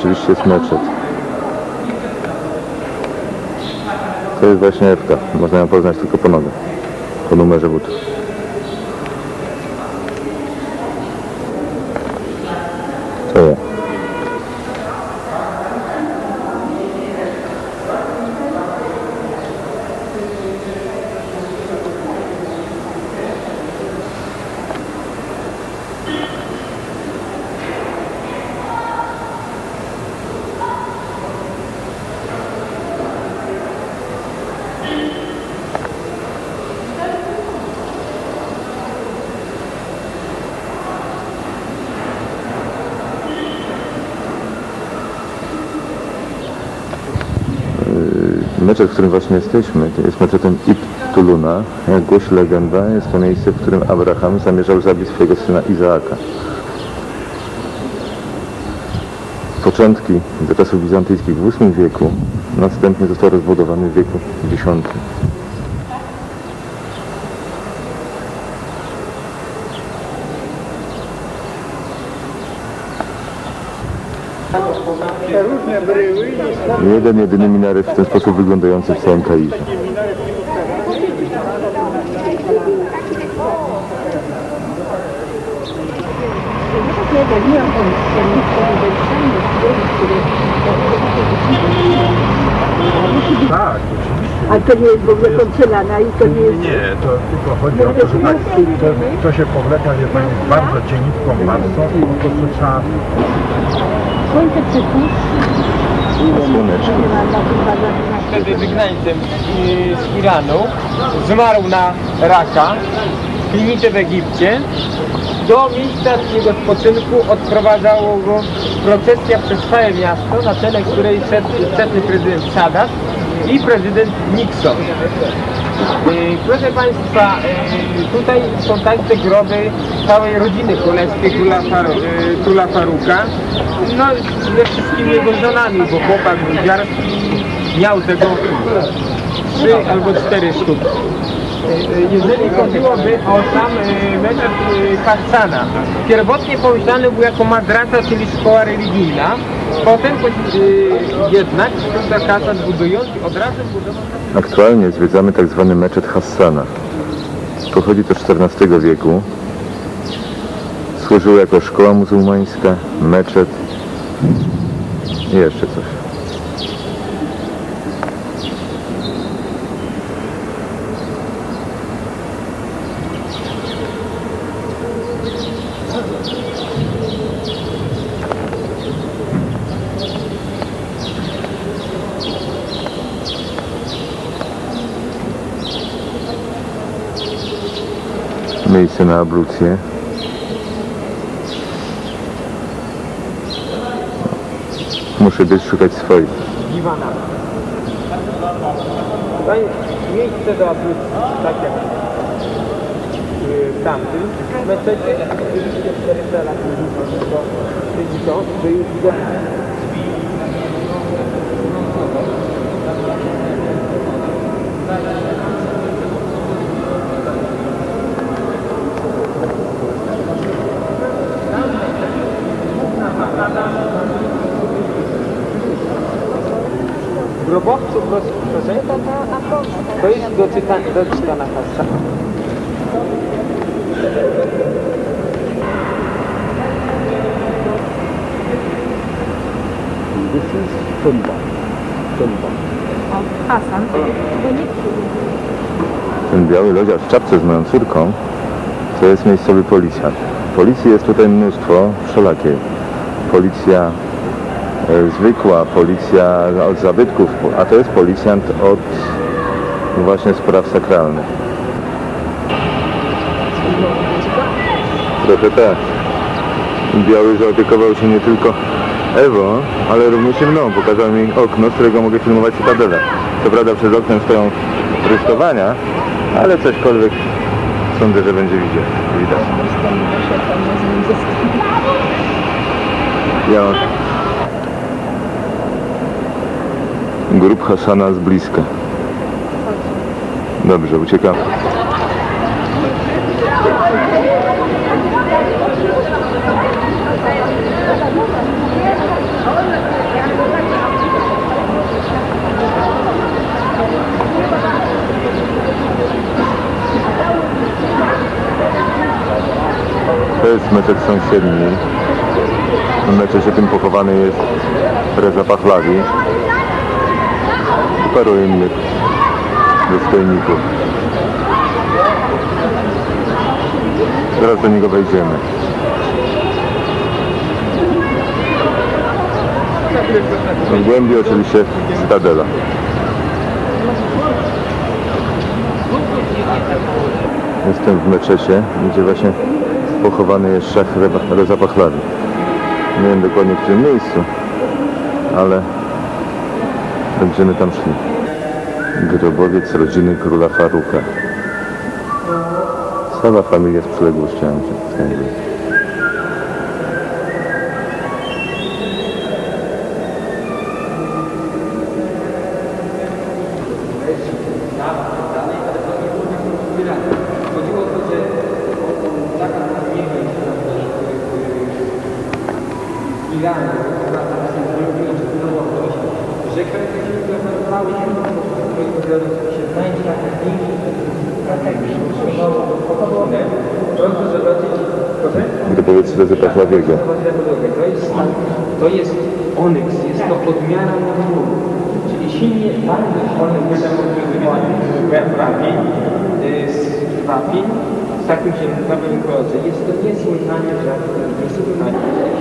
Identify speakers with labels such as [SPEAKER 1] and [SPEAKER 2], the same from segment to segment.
[SPEAKER 1] oczywiście jest meczet. To jest właśnie Ewka. Można ją poznać tylko po nogach. Po numerze butów. To ja. Meczet, w którym właśnie jesteśmy, to jest meczetem Ibn-Tuluna. Jak głosi legenda, jest to miejsce, w którym Abraham zamierzał zabić swojego syna Izaaka. Początki do czasów bizantyjskich w VIII wieku, następnie został rozbudowany w wieku X. Jeden, jedyny minaret w ten sposób wyglądający w całym Kairze.
[SPEAKER 2] Tak,
[SPEAKER 3] a to nie jest w ogóle porcelana i to nie jest...
[SPEAKER 2] nie, to tylko chodzi o to, że tak, to się powleka, wie pani, bardzo cieniutką masą i po prostu trzeba...
[SPEAKER 3] Słońce przypuszcza.
[SPEAKER 4] Wtedy wygnańcem z Iranu, zmarł na raka w klinice w Egipcie. Do miejsca jego spoczynku odprowadzało go procesja przez całe miasto, na czele której szedł ówczesny prezydent Sadat i prezydent Nixon. Proszę Państwa, tutaj są także groby całej rodziny królewskiej króla Faruka, no ze wszystkimi jego żonami, bo chłopak Grudziarski miał tego 3 albo 4 sztuki. Jeżeli chodziłoby o sam meczet Hassana, pierwotnie pomyślany był jako madrasa, czyli szkoła religijna, potem jednak książę Hassan budując od razu budował...
[SPEAKER 1] Aktualnie zwiedzamy tak zwany meczet Hassana. Pochodzi to z XIV wieku. Służył jako szkoła muzułmańska, meczet i jeszcze coś. Miejsce na ablucję. Muszę być szukać swoich.
[SPEAKER 4] Diwana. To jest miejsce do ablucji, tak jak w tamtym meczecie. Oczywiście 400 lat to już widzę. W grobowcu, proszę, to jest do czytana Hassana.
[SPEAKER 1] This is Tumba.
[SPEAKER 3] Hasan, to nie
[SPEAKER 1] Ten biały lodziarz w czapce z moją córką to jest miejscowy policjant. Policji jest tutaj mnóstwo, wszelakiej. Policja zwykła, policja od zabytków, a to jest policjant od właśnie spraw sakralnych. Trochę tak. Biały zaopiekował się nie tylko Ewą, ale również i mną. Pokazał mi okno, z którego mogę filmować cytadelę. Co prawda przed oknem stoją rusztowania, ale cośkolwiek sądzę, że będzie widać. Ja. Grób Hassana z bliska. Dobrze, uciekamy. To jest meczet sąsiedni. W meczecie tym pochowany jest Reza Pahlavi i paru innych dostojników. Zaraz do niego wejdziemy. W głębi oczywiście cytadela. Jestem w meczecie, gdzie właśnie pochowany jest Szach Reza Pahlavi. Nie wiem dokładnie w którym miejscu, ale będziemy tam szli. Grobowiec rodziny króla Faruka. Cała familia z przyległościami się znajduje.
[SPEAKER 4] Chodziło o to, że taka Iranu, która tam się zrobiła, czy budowałość, że kwestia się zaparowały się, się znajdzie na proszę zobaczyć, proszę?
[SPEAKER 1] Grobowiec Rezy Pahlaviego.
[SPEAKER 4] To jest onyks, jest to odmiana muru, czyli silnie bardzo silny trafień z takim się nowym kolorze. Jest to niesłychanie rzadko, niesłychanie.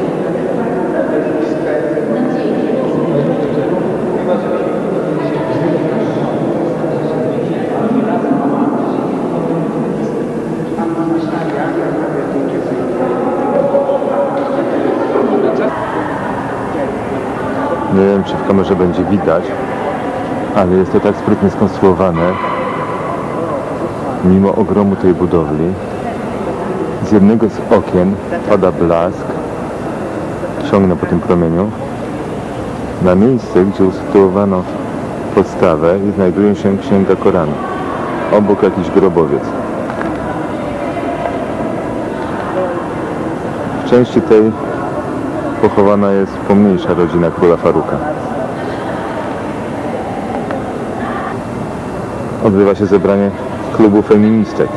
[SPEAKER 1] Nie wiem, czy w kamerze będzie widać, ale jest to tak sprytnie skonstruowane, mimo ogromu tej budowli. Z jednego z okien pada blask, ciągnę po tym promieniu, na miejsce, gdzie usytuowano podstawę i znajduje się księga Koranu. Obok jakiś grobowiec. W części tej pochowana jest pomniejsza rodzina króla Faruka. Odbywa się zebranie klubu feministek.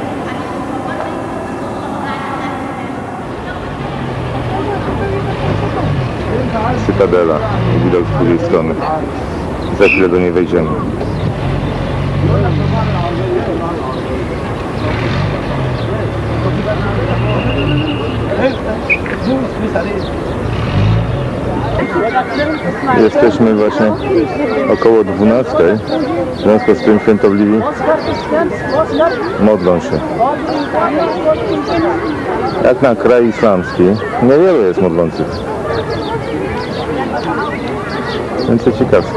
[SPEAKER 1] Cytadela, widok z drugiej strony. Za chwilę do niej wejdziemy. Jesteśmy właśnie około 12, w związku z tym świętobliwi modlą się. Jak na kraj islamski, niewielu jest modlących. Więc to ciekawskie.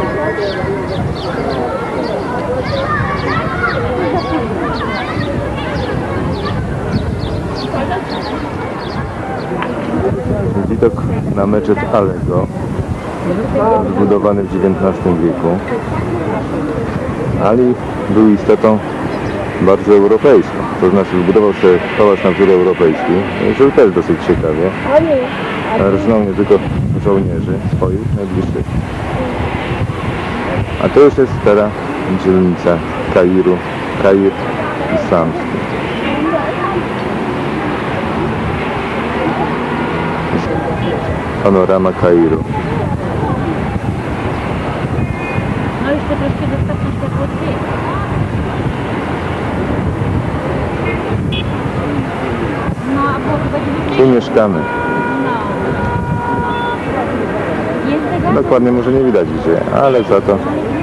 [SPEAKER 1] Widok na meczet Alego, zbudowany w XIX wieku. Ali był istotą bardzo europejską, to znaczy zbudował sobie pałac na wzór europejski, żył też dosyć ciekawie, rżnął nie tylko żołnierzy swoich najbliższych. A to już jest stara dzielnica Kairu, Kair islamski. Panorama Kairu.
[SPEAKER 3] No jeszcze troszkę dostarczą światło dwie. No, a było chyba 9.
[SPEAKER 1] Tu mieszkamy.
[SPEAKER 3] Jest zegar?
[SPEAKER 1] Dokładnie może nie widać gdzie, ale za to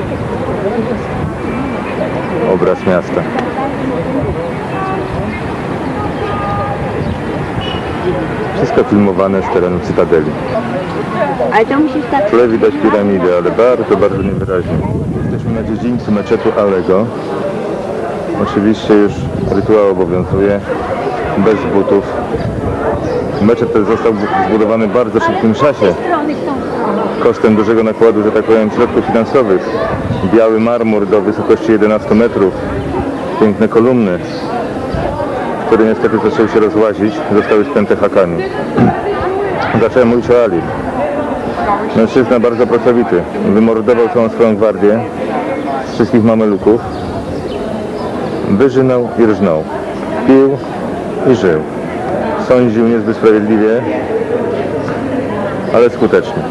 [SPEAKER 1] obraz miasta. Wszystko filmowane z terenu Cytadeli.
[SPEAKER 3] Ale to musisz tak...
[SPEAKER 1] W tle widać piramidę, ale bardzo, bardzo niewyraźnie. Jesteśmy na dziedzińcu meczetu Alego. Oczywiście już rytuał obowiązuje, bez butów. Meczet ten został zbudowany w bardzo szybkim czasie, kosztem dużego nakładu, że tak powiem, środków finansowych. Biały marmur do wysokości 11 metrów, piękne kolumny, które niestety zaczęły się rozłazić, zostały spięte hakami. Zacząłem mówić o Ali. Mężczyzna bardzo pracowity. Wymordował całą swoją gwardię, wszystkich mameluków. Wyżynął i rżnął. Pił i żył. Sądził niezbyt sprawiedliwie, ale skutecznie.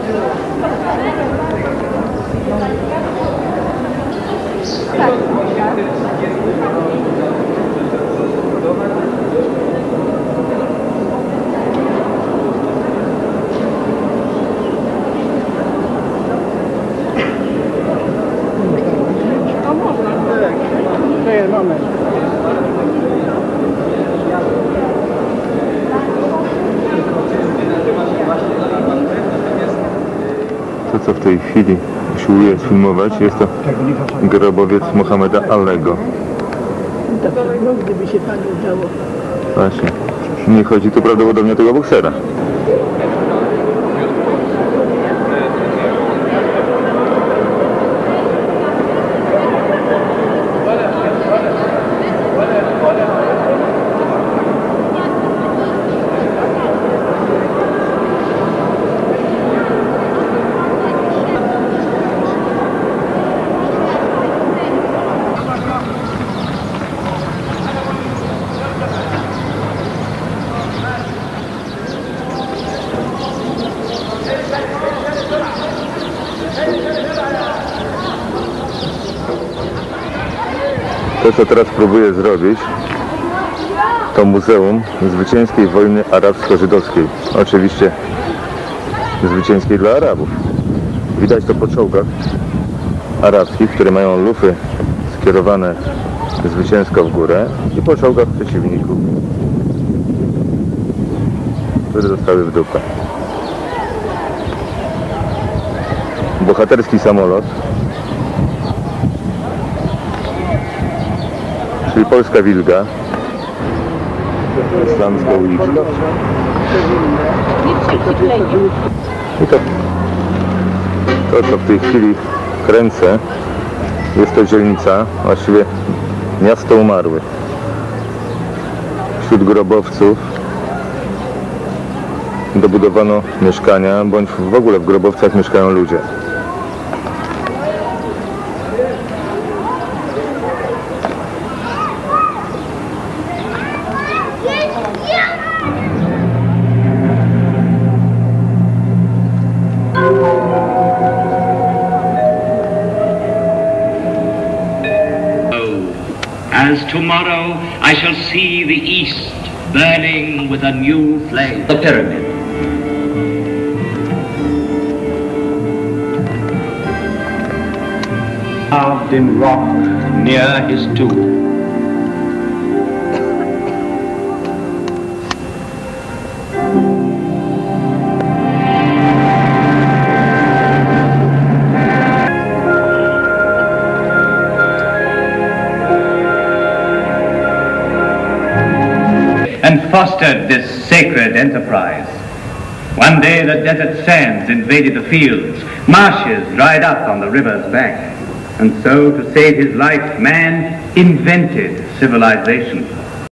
[SPEAKER 1] To, co w tej chwili usiłuję sfilmować, jest to grobowiec Mohameda Allego.
[SPEAKER 5] No, gdyby się Pani udało.
[SPEAKER 1] Właśnie. Nie chodzi tu prawdopodobnie o tego boksera. To, co teraz próbuję zrobić, to Muzeum Zwycięskiej Wojny Arabsko-Żydowskiej. Oczywiście zwycięskiej dla Arabów. Widać to po czołgach arabskich, które mają lufy skierowane zwycięsko w górę, i po czołgach przeciwników, które zostały w dupę. Bohaterski samolot, czyli polska wilga, islamska uliczka. I to, co w tej chwili kręcę, jest to dzielnica, właściwie miasto umarłych. Wśród grobowców dobudowano mieszkania, bądź w ogóle w grobowcach mieszkają ludzie.
[SPEAKER 6] As tomorrow I shall see the east burning with a new flame. The pyramid. Carved in rock near his tomb. And fostered this sacred enterprise. One day the desert sands invaded the fields, marshes dried up on the river's bank, and so to save his life, man invented civilization.